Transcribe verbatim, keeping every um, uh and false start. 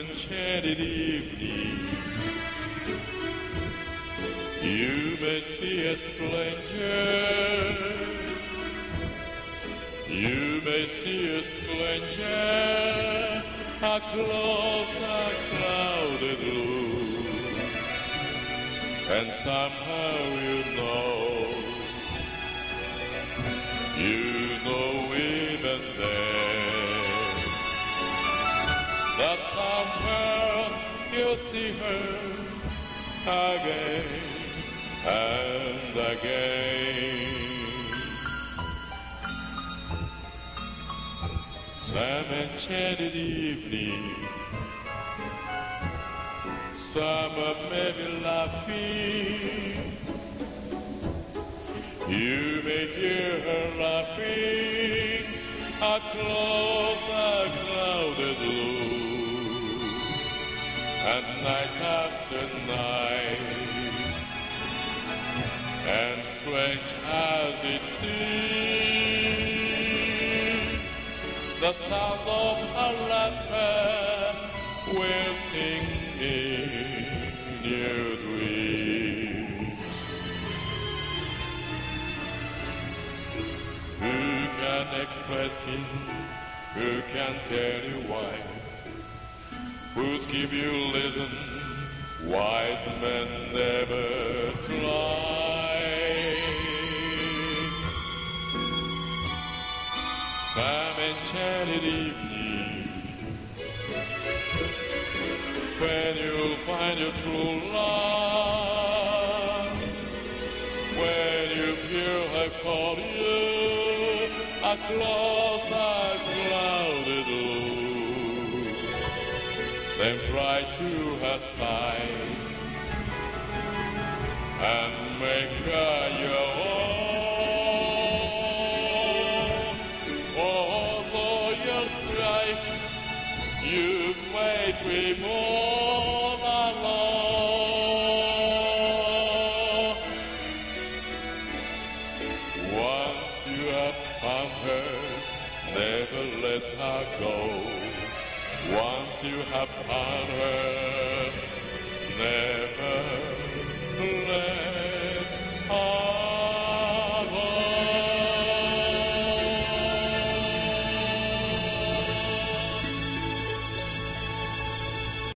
enchanted evening. You may see a stranger. You may see a stranger across a clouded room, and somehow you know, you know even then, that somehow you'll see her again and again. Some enchanted evening, summer may be laughing. You may hear her laughing across a crowded room, and night after night, and strange as it seems, the sound of her laughter will sing in your dreams. Who can express it? Who can tell you why? Who's give you listen? Wise men never try. Some enchanted evening, when you'll find your true love, when you hear her call you across a clouded room, then fly to her side and make her your own. Although you'll try, you may dream all alone. Once you have found her, never let her go. Once you have found her, never